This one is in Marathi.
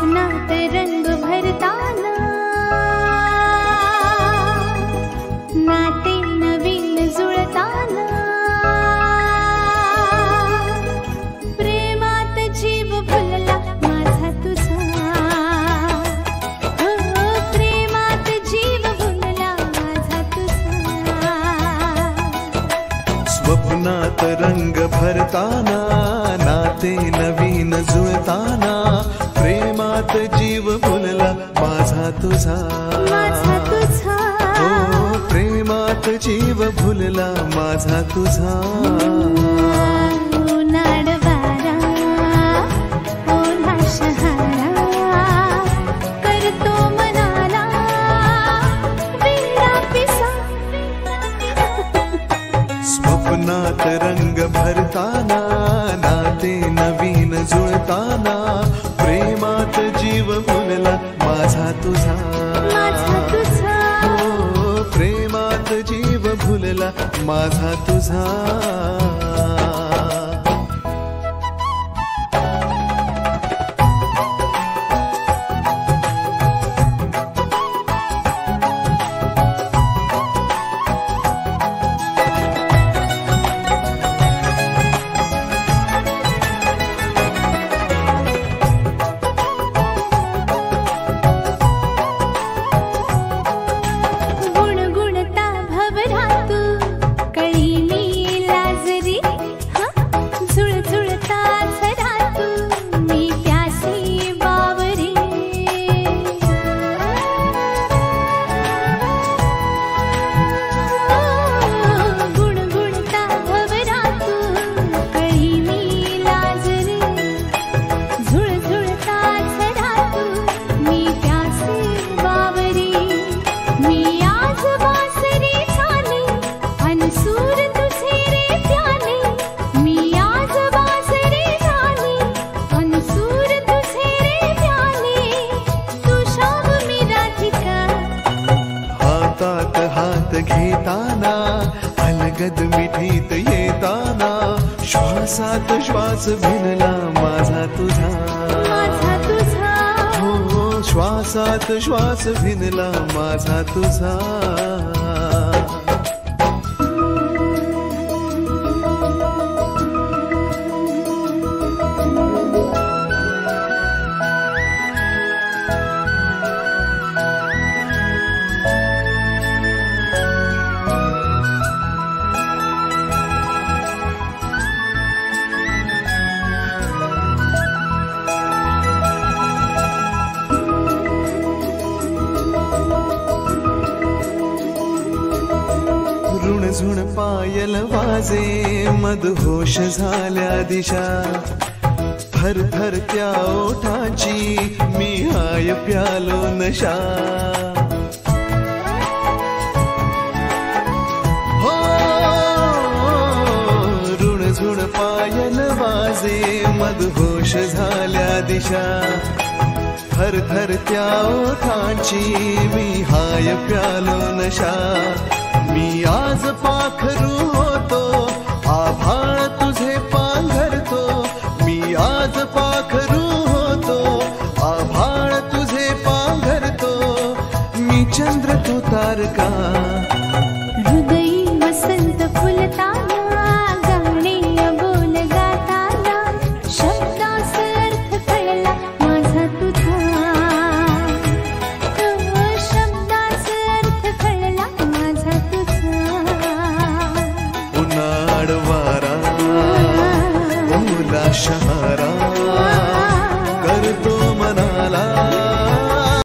स्वप्नात रंग भरताना नाते नवीन जुळताना प्रेमात जीव भुलला माझा तुझा प्रेमात जीव भुलला माझा तुझा स्वप्नात रंग भरताना नाते नवीन जुळताना प्रेमात जीव भुलला माझा तुझा हो प्रेमात जीव भुलला माझा तुझा नाडवारा ओला शहारा करतो मनाला वेडा पिसा स्वप्नात रंग भरताना नाते नवीन जुळताना प्रेमात जीव भुलला माझा तुझा हो प्रेमात जीव भुलला माझा तुझा गुणगुणता भवरातू कळीनी लाजरी झुळझुळता झरातू मी प्यासी बावरी गुणगुणता भवरातू कळीनी लाजरी झुळझुळता झरातू मी प्यासी बावरी मी आज बासरी झाली अनसूर तुझे रे प्याले मी आज बासरी झाली अनसूर तुझे रे प्याले तू शाम मी राधिका हातात हात घेताना अलगद मिठीत येताना श्वासात श्वास भिनला माझा तुझा हो श्वासात श्वास भिनला माझा तुझा ऋणझुण पायल वाजे मदहोश झाल्या दिशा थरथर त्या ओठाची मी हाय प्यालो नशा हो ऋणझुण पायल वाजे मदहोश झाल्या दिशा थरथर त्या ओठाची मी हाय प्यालो नशा मी आज पाखरू होतो आभाळ तुझे पांघरतो मी आज पाखरू होतो आभाळ तुझे पांघरतो मी चंद्र तू तारका हृदयी वसंत फुलता